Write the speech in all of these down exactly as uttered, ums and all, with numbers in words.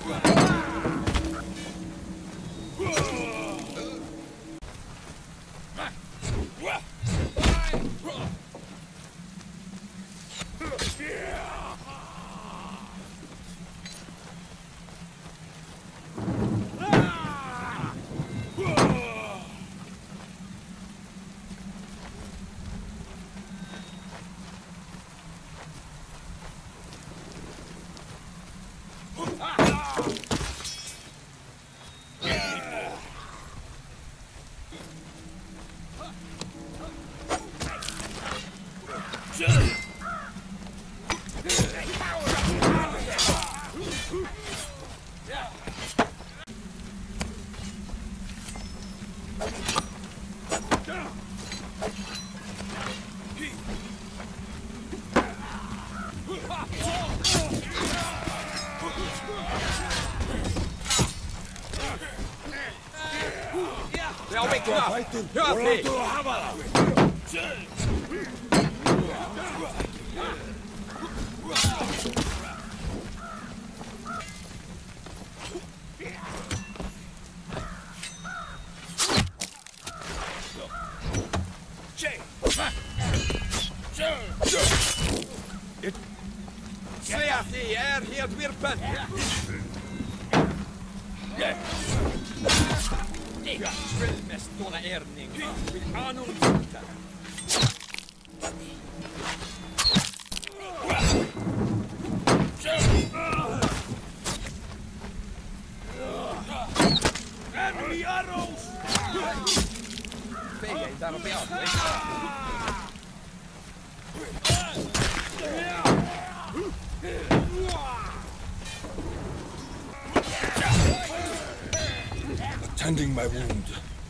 Tending my wound.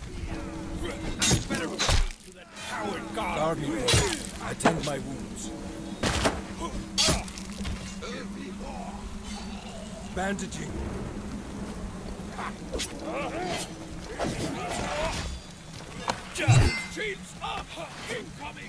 Guard me, brother. I tend my wounds. Bandaging. Shields up! Incoming!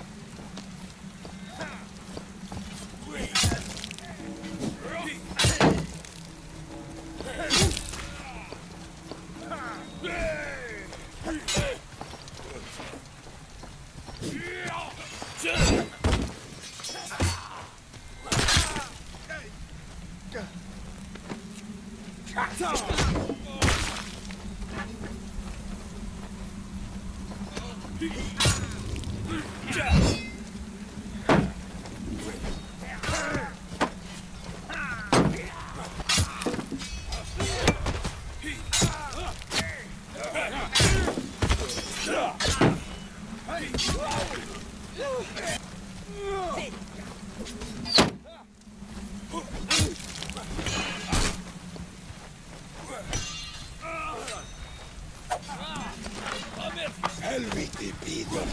Helvete bidon!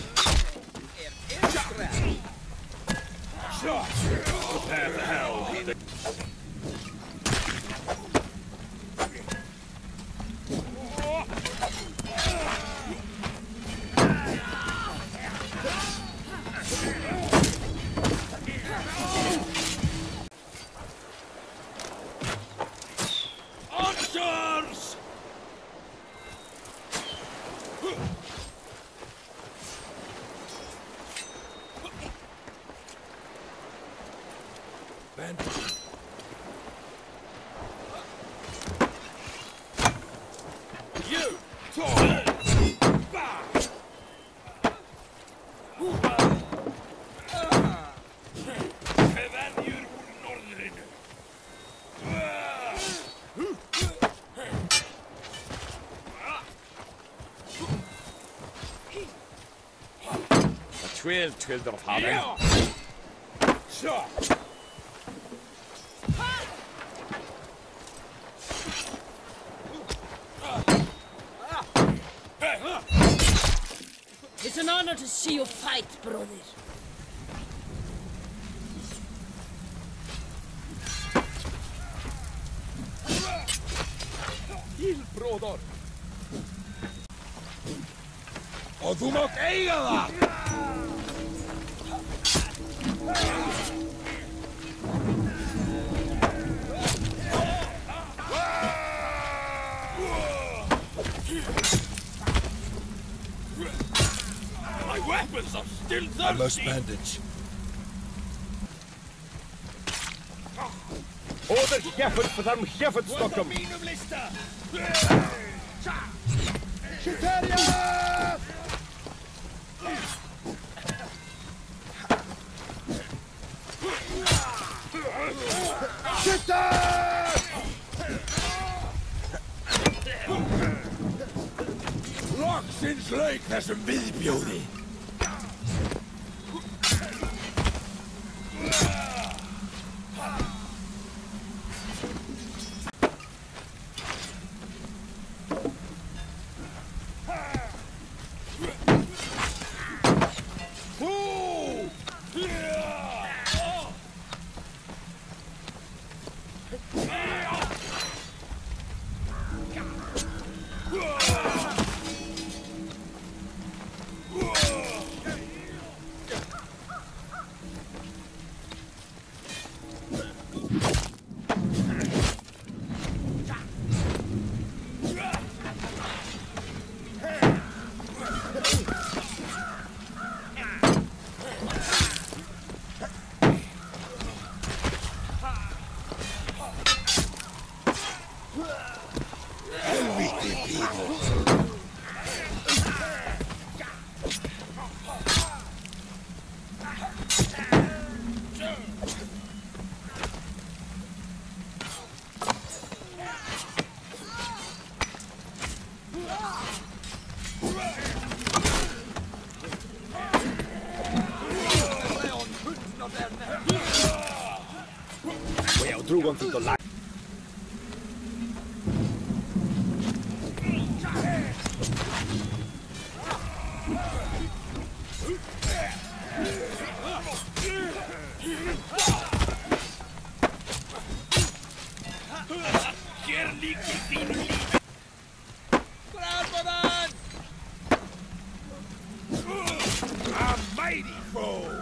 Shot! Prepare for hell, heathen! Archers! You! Talk! Twelve children of Haven. Shot! It's an honor to see you fight, brother. Til, brother! Og þú mátt eiga það! Ah! still thirsty. I must bandage. Oder Shepherd for them Shepherd Stockham. Loksins lauk þessum viðbjóði. Well, drugom till lag. A mighty foe.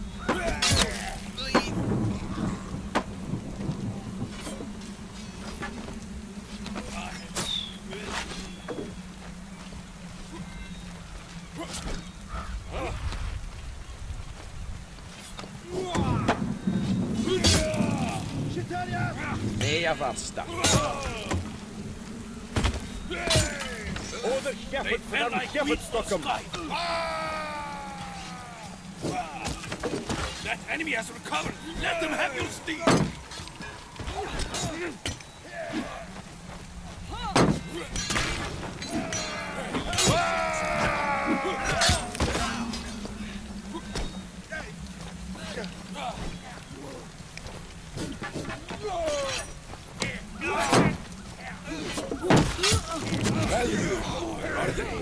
Nej, jag fasta. Oder Shepherd for them Shepherd Stockham. That enemy has recovered. Let them have your steed. Are they?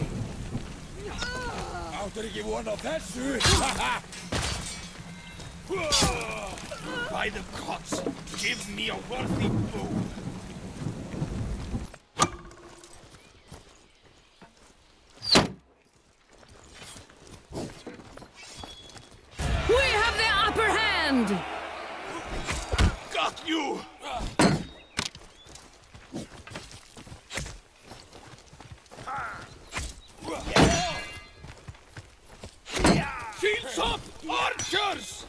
Áttu ekki von á þessu? By the gods, give me a worthy bow. We have the upper hand! Got you! Shields up! Archers!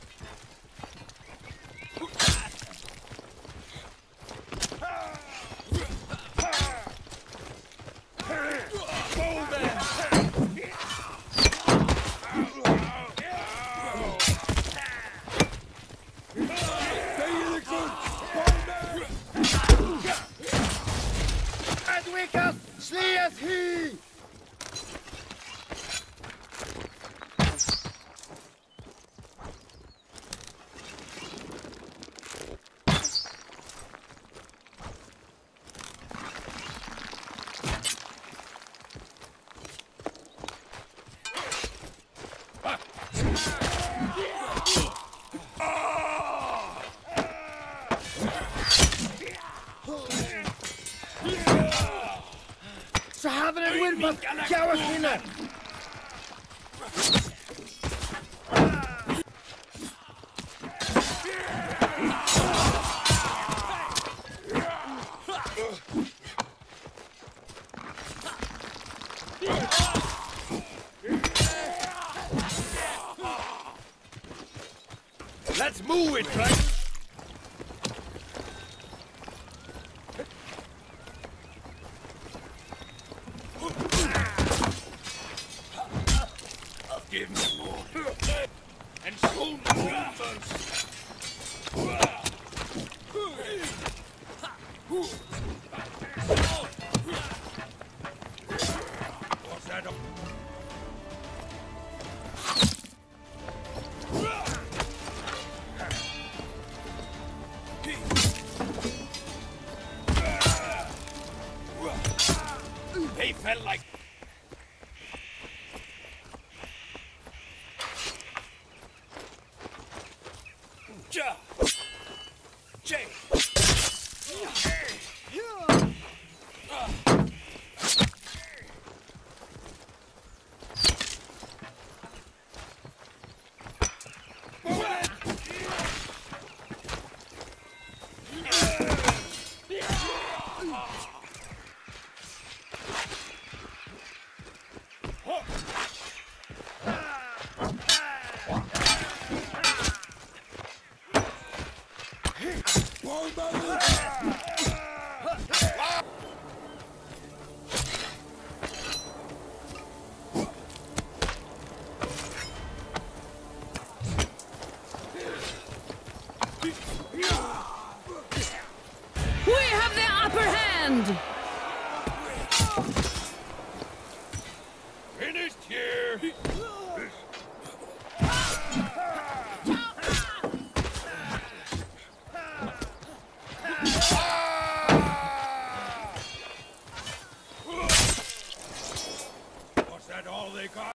Så hade den Wilbur kaos inne! it, right? Give me more. And show me more first. What's that? They felt like... Ja! Jay! We have the upper hand! Finished here! Was that all they got?